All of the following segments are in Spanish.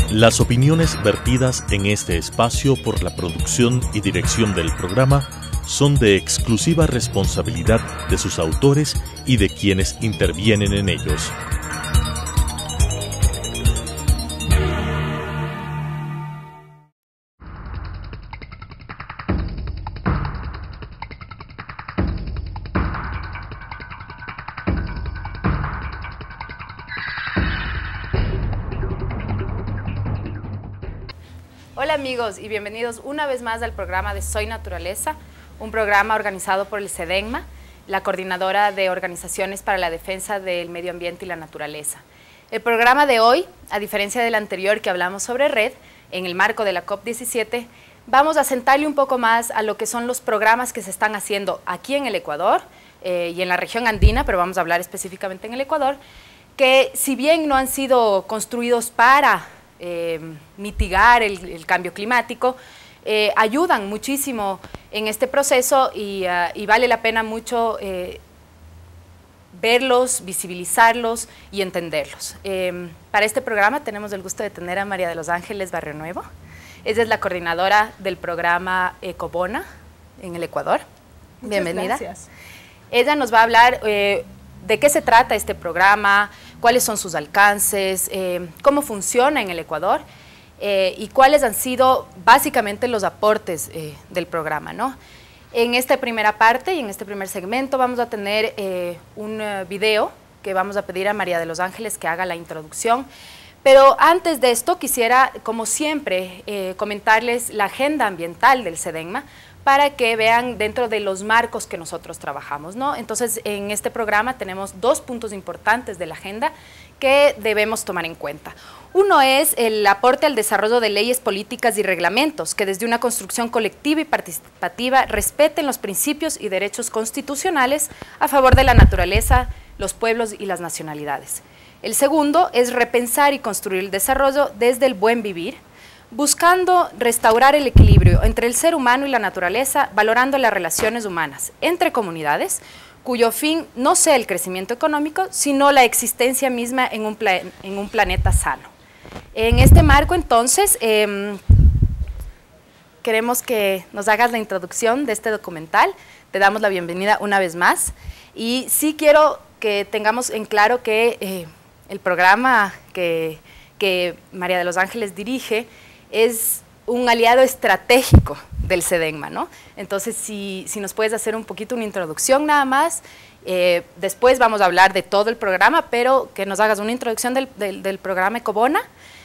Las opiniones vertidas en este espacio por la producción y dirección del programa son de exclusiva responsabilidad de sus autores y de quienes intervienen en ellos. Hola amigos y bienvenidos una vez más al programa de Soy Naturaleza, un programa organizado por el SEDENMA, la Coordinadora de Organizaciones para la Defensa del Medio Ambiente y la Naturaleza. El programa de hoy, a diferencia del anterior que hablamos sobre REDD, en el marco de la COP17, vamos a sentarle un poco más a lo que son los programas que se están haciendo aquí en el Ecuador y en la región andina, pero vamos a hablar específicamente en el Ecuador, que si bien no han sido construidos para mitigar el cambio climático, ayudan muchísimo en este proceso y vale la pena mucho verlos, visibilizarlos y entenderlos. Para este programa tenemos el gusto de tener a María de los Ángeles Barrio Nuevo. Ella es la coordinadora del programa Ecobona en el Ecuador. Muchas Bienvenida. Gracias. Ella nos va a hablar de qué se trata este programa, cuáles son sus alcances, cómo funciona en el Ecuador y cuáles han sido básicamente los aportes del programa, ¿no? En esta primera parte y en este primer segmento vamos a tener un video que vamos a pedir a María de los Ángeles que haga la introducción. Pero antes de esto quisiera, como siempre, comentarles la agenda ambiental del SEDENMA para que vean dentro de los marcos que nosotros trabajamos, ¿no? Entonces, en este programa tenemos dos puntos importantes de la agenda que debemos tomar en cuenta. Uno es el aporte al desarrollo de leyes políticas y reglamentos que desde una construcción colectiva y participativa respeten los principios y derechos constitucionales a favor de la naturaleza, los pueblos y las nacionalidades. El segundo es repensar y construir el desarrollo desde el buen vivir, buscando restaurar el equilibrio entre el ser humano y la naturaleza, valorando las relaciones humanas entre comunidades, cuyo fin no sea el crecimiento económico, sino la existencia misma en un planeta sano. En este marco, entonces, queremos que nos hagas la introducción de este documental. Te damos la bienvenida una vez más. Y sí quiero que tengamos en claro que el programa que María de los Ángeles dirige es un aliado estratégico del SEDENMA, ¿no? Entonces, si nos puedes hacer un poquito una introducción nada más, después vamos a hablar de todo el programa, pero que nos hagas una introducción del programa Ecobona,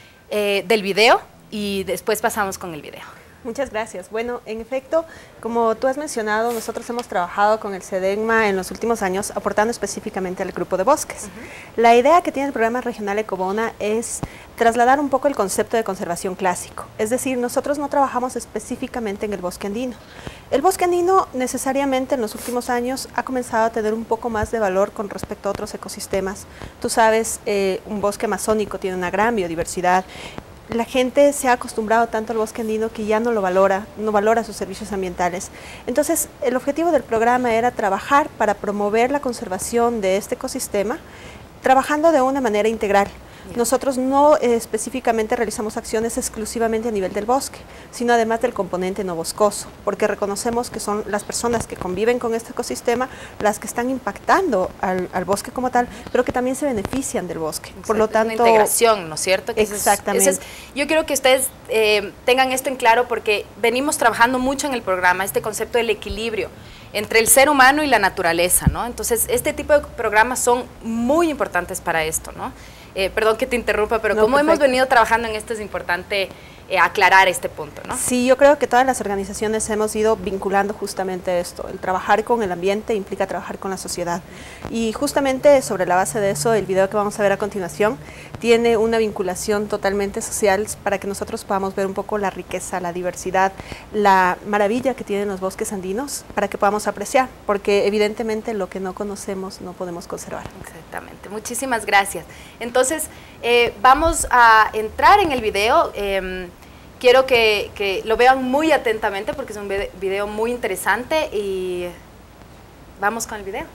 del video, y después pasamos con el video. Muchas gracias. Bueno, en efecto, como tú has mencionado, nosotros hemos trabajado con el SEDENMA en los últimos años aportando específicamente al grupo de bosques. La idea que tiene el programa regional Ecobona es trasladar un poco el concepto de conservación clásico. Es decir, nosotros no trabajamos específicamente en el bosque andino. El bosque andino necesariamente en los últimos años ha comenzado a tener un poco más de valor con respecto a otros ecosistemas. Tú sabes, un bosque amazónico tiene una gran biodiversidad. La gente se ha acostumbrado tanto al bosque andino que ya no lo valora, no valora sus servicios ambientales. Entonces, el objetivo del programa era trabajar para promover la conservación de este ecosistema, trabajando de una manera integral. Nosotros no específicamente realizamos acciones exclusivamente a nivel del bosque, sino además del componente no boscoso, porque reconocemos que son las personas que conviven con este ecosistema las que están impactando al bosque como tal, pero que también se benefician del bosque. Exacto, por lo tanto, es una integración, ¿no es cierto? Que exactamente. Yo quiero que ustedes tengan esto en claro porque venimos trabajando mucho en el programa, este concepto del equilibrio entre el ser humano y la naturaleza, ¿no? Entonces, este tipo de programas son muy importantes para esto, ¿no? Perdón que te interrumpa, pero como hemos venido trabajando en esto es importante aclarar este punto, ¿no? Sí, yo creo que todas las organizaciones hemos ido vinculando justamente esto. El trabajar con el ambiente implica trabajar con la sociedad. Y justamente sobre la base de eso, el video que vamos a ver a continuación tiene una vinculación totalmente social para que nosotros podamos ver un poco la riqueza, la diversidad, la maravilla que tienen los bosques andinos, para que podamos apreciar, porque evidentemente lo que no conocemos no podemos conservar. Exactamente, muchísimas gracias. Entonces, vamos a entrar en el video. Quiero que lo vean muy atentamente porque es un video muy interesante y vamos con el video.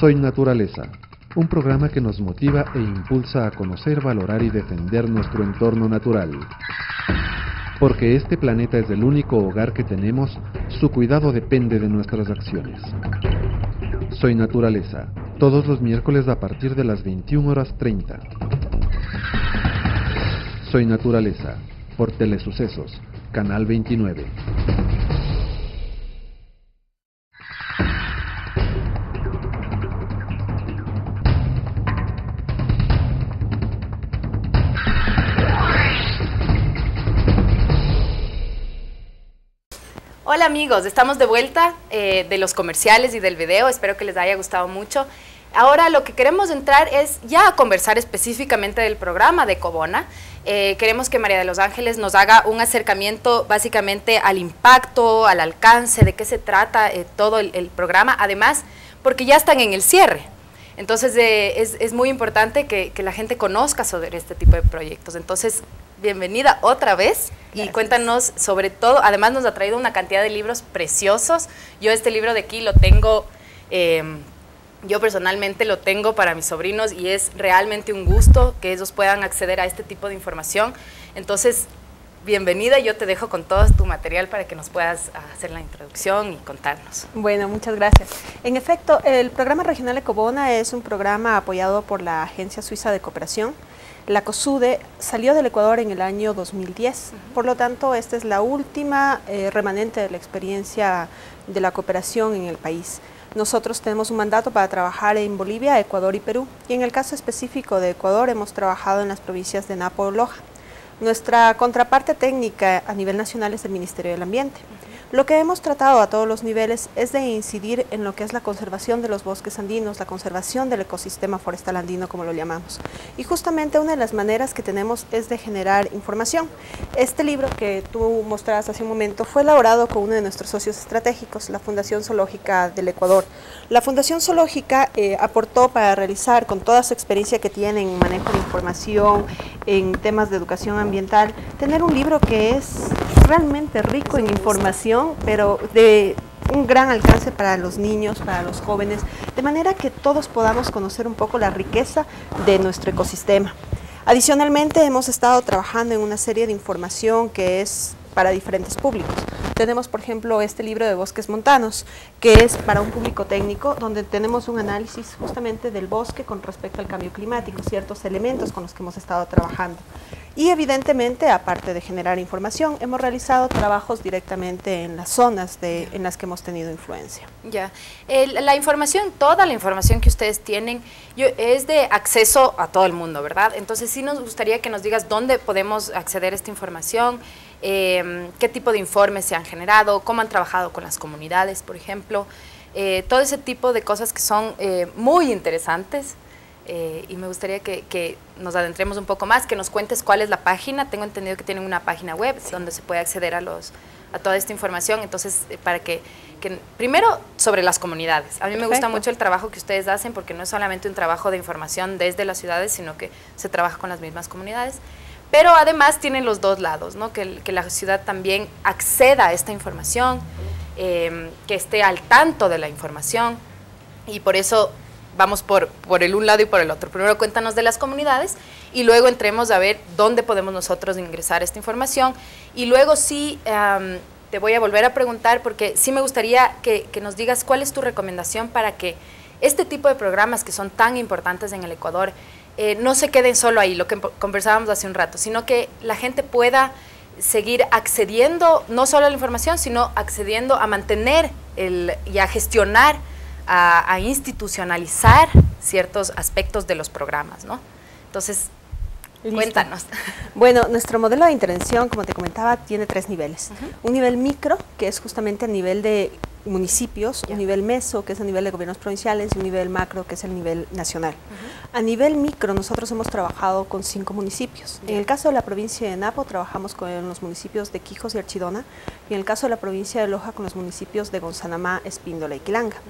Soy Naturaleza, un programa que nos motiva e impulsa a conocer, valorar y defender nuestro entorno natural. Porque este planeta es el único hogar que tenemos, su cuidado depende de nuestras acciones. Soy Naturaleza, todos los miércoles a partir de las 21:30. Soy Naturaleza, por Telesucesos, Canal 29. Hola amigos, estamos de vuelta de los comerciales y del video, espero que les haya gustado mucho. Ahora lo que queremos entrar es ya a conversar específicamente del programa de Ecobona. Queremos que María de los Ángeles nos haga un acercamiento básicamente al impacto, al alcance, de qué se trata todo el programa, además porque ya están en el cierre. Entonces es muy importante que la gente conozca sobre este tipo de proyectos. Entonces, bienvenida otra vez. Y cuéntanos sobre todo, además nos ha traído una cantidad de libros preciosos. Yo este libro de aquí lo tengo, yo personalmente lo tengo para mis sobrinos y es realmente un gusto que ellos puedan acceder a este tipo de información. Entonces, bienvenida, yo te dejo con todo tu material para que nos puedas hacer la introducción y contarnos. Bueno, muchas gracias. En efecto, el programa regional Ecobona es un programa apoyado por la Agencia Suiza de Cooperación. La COSUDE salió del Ecuador en el año 2010, por lo tanto esta es la última remanente de la experiencia de la cooperación en el país. Nosotros tenemos un mandato para trabajar en Bolivia, Ecuador y Perú, y en el caso específico de Ecuador hemos trabajado en las provincias de Napo y Loja. Nuestra contraparte técnica a nivel nacional es el Ministerio del Ambiente. Lo que hemos tratado a todos los niveles es de incidir en lo que es la conservación de los bosques andinos, la conservación del ecosistema forestal andino, como lo llamamos. Y justamente una de las maneras que tenemos es de generar información. Este libro que tú mostrabas hace un momento fue elaborado con uno de nuestros socios estratégicos, la Fundación Zoológica del Ecuador. La Fundación Zoológica aportó para realizar, con toda su experiencia que tiene en manejo de información, en temas de educación ambiental, tener un libro que es realmente rico en información, pero de un gran alcance para los niños, para los jóvenes, de manera que todos podamos conocer un poco la riqueza de nuestro ecosistema. Adicionalmente, hemos estado trabajando en una serie de información que es para diferentes públicos. Tenemos, por ejemplo, este libro de bosques montanos, que es para un público técnico, donde tenemos un análisis justamente del bosque con respecto al cambio climático, ciertos elementos con los que hemos estado trabajando. Y evidentemente, aparte de generar información, hemos realizado trabajos directamente en las zonas en las que hemos tenido influencia. Ya, la información, toda la información que ustedes tienen es de acceso a todo el mundo, ¿verdad? Entonces sí nos gustaría que nos digas dónde podemos acceder a esta información, qué tipo de informes se han generado, cómo han trabajado con las comunidades, por ejemplo, todo ese tipo de cosas que son muy interesantes. Y me gustaría que nos adentremos un poco más, que nos cuentes cuál es la página. Tengo entendido que tienen una página web donde se puede acceder a toda esta información. Entonces, para que primero, sobre las comunidades. A mí me gusta mucho el trabajo que ustedes hacen porque no es solamente un trabajo de información desde las ciudades, sino que se trabaja con las mismas comunidades. Pero además tienen los dos lados, ¿no? Que la ciudad también acceda a esta información, que esté al tanto de la información, y por eso vamos por el un lado y por el otro. Primero cuéntanos de las comunidades y luego entremos a ver dónde podemos nosotros ingresar esta información. Y luego sí, te voy a volver a preguntar porque sí me gustaría que nos digas cuál es tu recomendación para que este tipo de programas que son tan importantes en el Ecuador no se queden solo ahí, lo que conversábamos hace un rato, sino que la gente pueda seguir accediendo no solo a la información, sino accediendo a mantener y a gestionar, a institucionalizar ciertos aspectos de los programas, ¿no? Entonces, listo. Cuéntanos. Bueno, nuestro modelo de intervención, como te comentaba, tiene 3 niveles. Un nivel micro, que es justamente a nivel de municipios, un nivel meso, que es a nivel de gobiernos provinciales, y un nivel macro, que es el nivel nacional. A nivel micro, nosotros hemos trabajado con 5 municipios. En el caso de la provincia de Napo, trabajamos con los municipios de Quijos y Archidona, y en el caso de la provincia de Loja, con los municipios de Gonzanamá, Espíndola y Quilanga.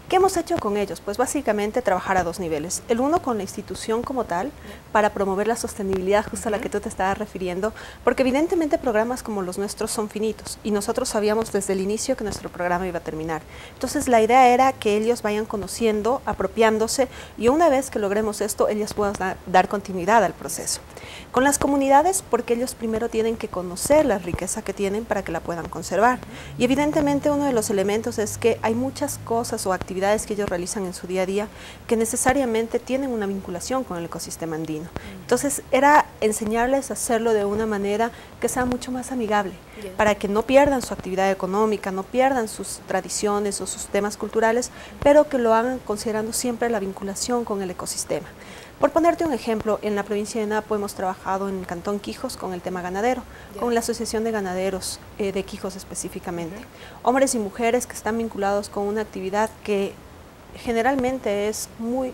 ¿Qué hemos hecho con ellos? Pues básicamente trabajar a dos niveles. El uno con la institución como tal, para promover la sostenibilidad justo a la que tú te estabas refiriendo, porque evidentemente programas como los nuestros son finitos y nosotros sabíamos desde el inicio que nuestro programa iba a terminar. Entonces la idea era que ellos vayan conociendo, apropiándose, y una vez que logremos esto, ellos puedan dar continuidad al proceso. Con las comunidades, porque ellos primero tienen que conocer la riqueza que tienen para que la puedan conservar. Y evidentemente uno de los elementos es que hay muchas cosas o actividades que ellos realizan en su día a día que necesariamente tienen una vinculación con el ecosistema andino. Entonces era enseñarles a hacerlo de una manera que sea mucho más amigable, para que no pierdan su actividad económica, no pierdan sus tradiciones o sus temas culturales, pero que lo hagan considerando siempre la vinculación con el ecosistema. Por ponerte un ejemplo, en la provincia de Napo hemos trabajado en el Cantón Quijos con el tema ganadero, con la Asociación de Ganaderos de Quijos específicamente. Hombres y mujeres que están vinculados con una actividad que generalmente es muy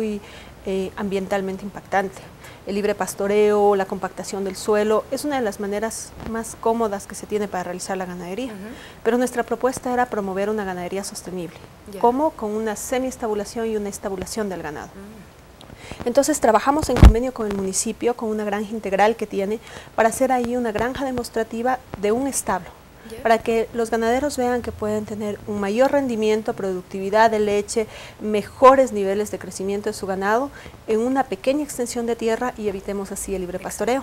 ambientalmente impactante. El libre pastoreo, la compactación del suelo, es una de las maneras más cómodas que se tiene para realizar la ganadería. Pero nuestra propuesta era promover una ganadería sostenible, como con una semiestabulación y una estabulación del ganado. Entonces trabajamos en convenio con el municipio, con una granja integral que tiene, para hacer ahí una granja demostrativa de un establo, para que los ganaderos vean que pueden tener un mayor rendimiento, productividad de leche, mejores niveles de crecimiento de su ganado en una pequeña extensión de tierra y evitemos así el libre pastoreo.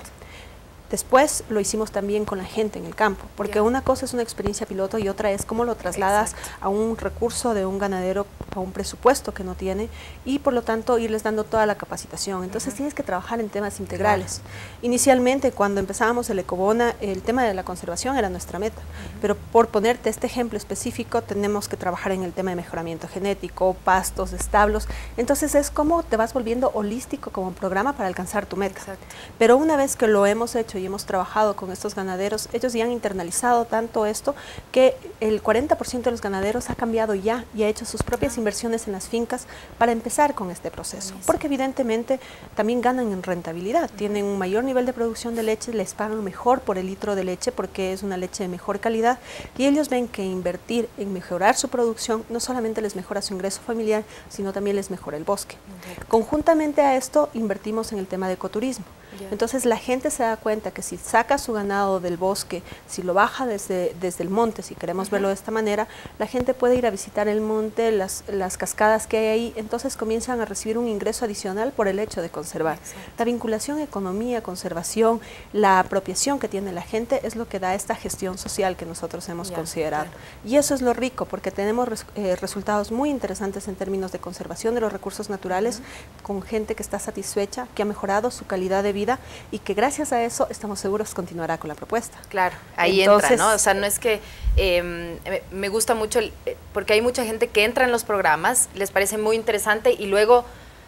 Después lo hicimos también con la gente en el campo, porque una cosa es una experiencia piloto y otra es cómo lo trasladas a un recurso de un ganadero, a un presupuesto que no tiene, y por lo tanto irles dando toda la capacitación. Entonces tienes que trabajar en temas integrales. Inicialmente, cuando empezábamos el Ecobona, el tema de la conservación era nuestra meta, pero por ponerte este ejemplo específico, tenemos que trabajar en el tema de mejoramiento genético, pastos, establos. Entonces es como te vas volviendo holístico como programa para alcanzar tu meta. Pero una vez que lo hemos hecho y hemos trabajado con estos ganaderos, ellos ya han internalizado tanto esto que el 40% de los ganaderos ha cambiado ya y ha hecho sus propias inversiones en las fincas para empezar con este proceso, porque evidentemente también ganan en rentabilidad, tienen un mayor nivel de producción de leche, les pagan mejor por el litro de leche porque es una leche de mejor calidad, y ellos ven que invertir en mejorar su producción no solamente les mejora su ingreso familiar, sino también les mejora el bosque. Conjuntamente a esto invertimos en el tema de ecoturismo. Entonces la gente se da cuenta que si saca su ganado del bosque, si lo baja desde el monte, si queremos verlo de esta manera, la gente puede ir a visitar el monte, las cascadas que hay ahí, entonces comienzan a recibir un ingreso adicional por el hecho de conservar. La vinculación economía, conservación, la apropiación que tiene la gente es lo que da esta gestión social que nosotros hemos considerado. Y eso es lo rico, porque tenemos resultados muy interesantes en términos de conservación de los recursos naturales, con gente que está satisfecha, que ha mejorado su calidad de vida y que gracias a eso estamos seguros continuará con la propuesta. Claro, ahí entonces, entra, ¿no? O sea, no es que me gusta mucho, porque hay mucha gente que entra en los programas, les parece muy interesante y luego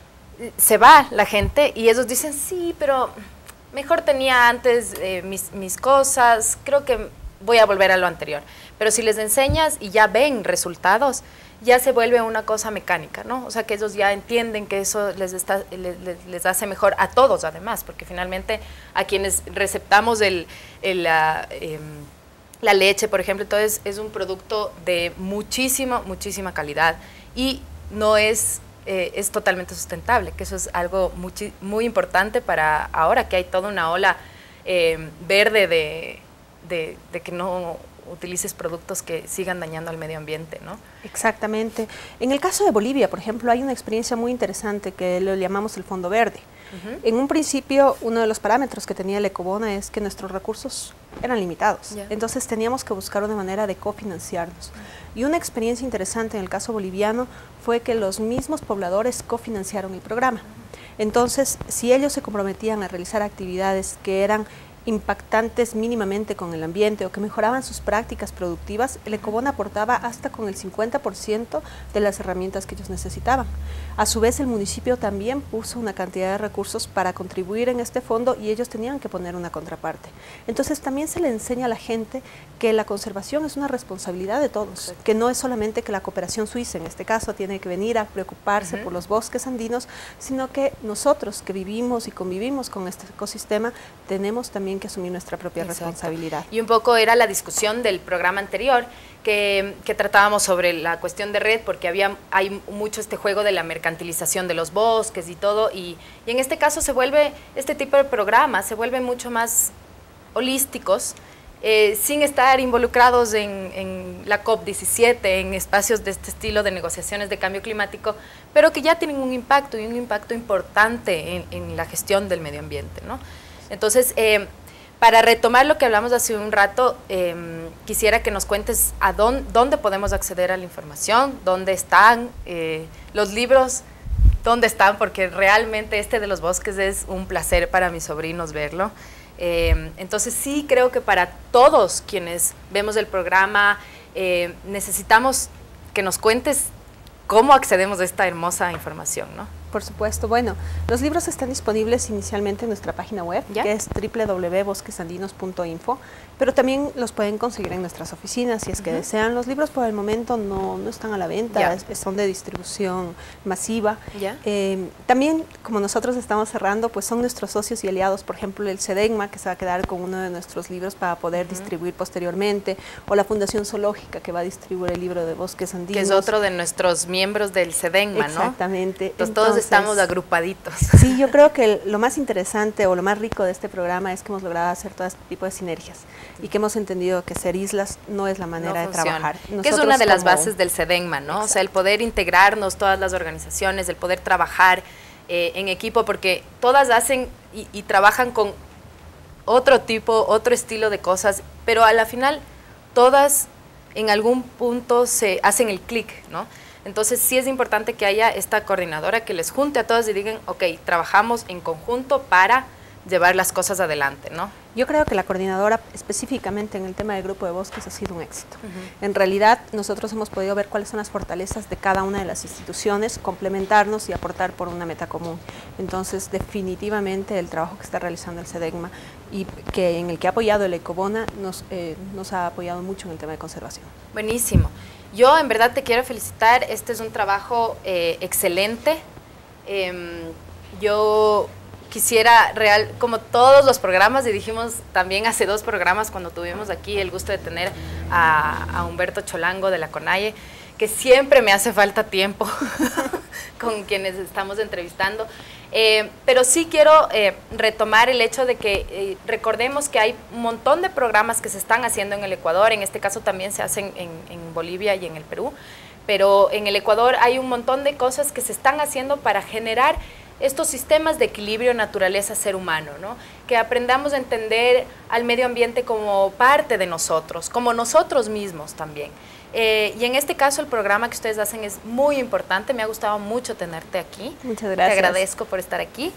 se va la gente y ellos dicen, sí, pero mejor tenía antes mis cosas, creo que voy a volver a lo anterior. Pero si les enseñas y ya ven resultados, ya se vuelve una cosa mecánica, ¿no? O sea, que ellos ya entienden que eso les hace mejor a todos, además, porque finalmente a quienes receptamos la leche, por ejemplo, entonces es un producto de muchísima calidad y no es totalmente sustentable, que eso es algo muy importante para ahora que hay toda una ola verde de que no utilices productos que sigan dañando al medio ambiente, ¿no? Exactamente. En el caso de Bolivia, por ejemplo, hay una experiencia muy interesante que lo llamamos el Fondo Verde. En un principio, uno de los parámetros que tenía el Ecobona es que nuestros recursos eran limitados. Entonces teníamos que buscar una manera de cofinanciarnos. Y una experiencia interesante en el caso boliviano fue que los mismos pobladores cofinanciaron el programa. Entonces, si ellos se comprometían a realizar actividades que eran impactantes mínimamente con el ambiente o que mejoraban sus prácticas productivas, el Ecobona aportaba hasta con el 50% de las herramientas que ellos necesitaban. A su vez, el municipio también puso una cantidad de recursos para contribuir en este fondo y ellos tenían que poner una contraparte. Entonces, también se le enseña a la gente que la conservación es una responsabilidad de todos, que no es solamente que la cooperación suiza, en este caso, tiene que venir a preocuparse por los bosques andinos, sino que nosotros que vivimos y convivimos con este ecosistema, tenemos también también que asumir nuestra propia responsabilidad. Y un poco era la discusión del programa anterior, que tratábamos sobre la cuestión de red, porque hay mucho este juego de la mercantilización de los bosques y todo, y en este caso este tipo de programas se vuelven mucho más holísticos, sin estar involucrados en la COP17, en espacios de este estilo de negociaciones de cambio climático, pero que ya tienen un impacto, y un impacto importante en la gestión del medio ambiente, ¿no? Entonces, para retomar lo que hablamos hace un rato, quisiera que nos cuentes dónde podemos acceder a la información, dónde están los libros, dónde están, porque realmente este de los bosques es un placer para mis sobrinos verlo. Entonces sí creo que para todos quienes vemos el programa necesitamos que nos cuentes cómo accedemos a esta hermosa información, ¿no? Por supuesto. Bueno, los libros están disponibles inicialmente en nuestra página web, que es www.bosquesandinos.info, pero también los pueden conseguir en nuestras oficinas si es que desean. Los libros por el momento no están a la venta, son de distribución masiva. También, como nosotros estamos cerrando, pues son nuestros socios y aliados, por ejemplo, el CEDEGMA, que se va a quedar con uno de nuestros libros para poder distribuir posteriormente, o la Fundación Zoológica, que va a distribuir el libro de Bosques Andinos. Que es otro de nuestros miembros del CEDEGMA, ¿no? Exactamente. Entonces, todos estamos agrupaditos. Sí, yo creo que lo más interesante o lo más rico de este programa es que hemos logrado hacer todo este tipo de sinergias y que hemos entendido que ser islas no es la manera de trabajar. Que es una de las bases del CEDEGMA, ¿no? Exacto. O sea, el poder integrarnos, todas las organizaciones, el poder trabajar en equipo, porque todas hacen y trabajan con otro estilo de cosas, pero a la final todas en algún punto se hacen el clic, ¿no? Entonces sí es importante que haya esta coordinadora que les junte a todos y digan, ok, trabajamos en conjunto para llevar las cosas adelante, ¿no? Yo creo que la coordinadora, específicamente en el tema del grupo de bosques, ha sido un éxito. En realidad, nosotros hemos podido ver cuáles son las fortalezas de cada una de las instituciones, complementarnos y aportar por una meta común. Entonces, definitivamente, el trabajo que está realizando el CEDEGMA y en el que ha apoyado el Ecobona, nos ha apoyado mucho en el tema de conservación. Buenísimo. Yo, en verdad, te quiero felicitar. Este es un trabajo excelente. Yo quisiera, como todos los programas, y dijimos también hace 2 programas cuando tuvimos aquí el gusto de tener a Humberto Cholango de la CONAIE, que siempre me hace falta tiempo con quienes estamos entrevistando, pero sí quiero retomar el hecho de que recordemos que hay un montón de programas que se están haciendo en el Ecuador, en este caso también se hacen en Bolivia y en el Perú, pero en el Ecuador hay un montón de cosas que se están haciendo para generar estos sistemas de equilibrio naturaleza-ser humano, ¿no? Que aprendamos a entender al medio ambiente como parte de nosotros, como nosotros mismos también. Y en este caso el programa que ustedes hacen es muy importante, me ha gustado mucho tenerte aquí. Muchas gracias. Te agradezco por estar aquí.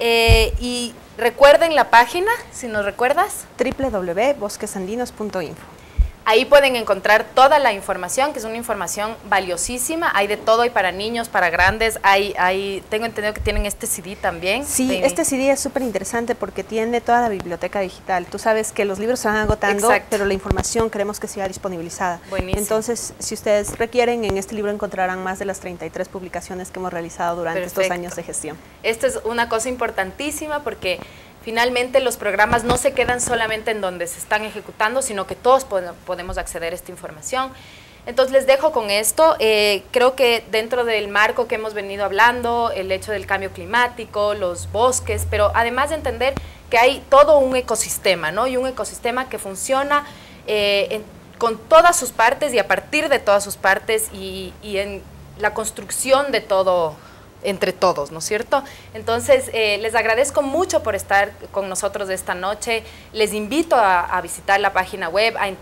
Y recuerden la página, si nos recuerdas. www.bosquesandinos.info. Ahí pueden encontrar toda la información, que es una información valiosísima. Hay de todo, hay para niños, para grandes. Tengo entendido que tienen este CD también. Sí, este CD es súper interesante porque tiene toda la biblioteca digital. Tú sabes que los libros se van agotando, pero la información queremos que sea disponibilizada. Buenísimo. Entonces, si ustedes requieren, en este libro encontrarán más de las 33 publicaciones que hemos realizado durante estos años de gestión. Esto es una cosa importantísima porque finalmente los programas no se quedan solamente en donde se están ejecutando, sino que todos podemos acceder a esta información. Entonces les dejo con esto. Creo que dentro del marco que hemos venido hablando, el hecho del cambio climático, los bosques, pero además de entender que hay todo un ecosistema, ¿no? Y un ecosistema que funciona con todas sus partes y a partir de todas sus partes y en la construcción de todo entre todos, ¿no es cierto? Entonces, les agradezco mucho por estar con nosotros esta noche. Les invito a visitar la página web, a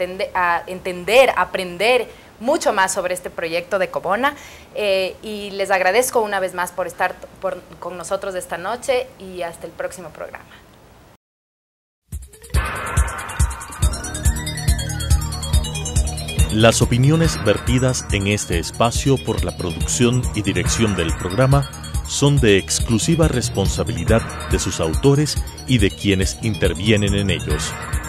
aprender mucho más sobre este proyecto de Ecobona y les agradezco una vez más por estar con nosotros esta noche y hasta el próximo programa. Las opiniones vertidas en este espacio por la producción y dirección del programa son de exclusiva responsabilidad de sus autores y de quienes intervienen en ellos.